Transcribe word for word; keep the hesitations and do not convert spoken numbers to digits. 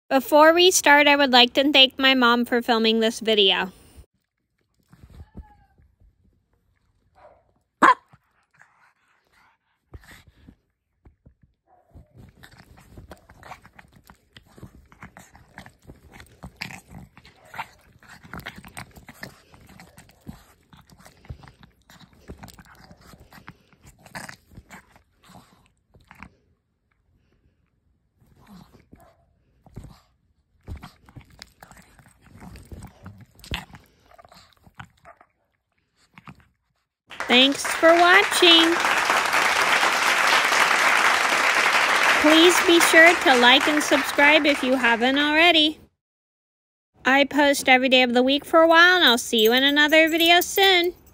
Before we start, I would like to thank my mom for filming this video. Thanks for watching. Please be sure to like and subscribe if you haven't already. I post every day of the week for a while, and I'll see you in another video soon.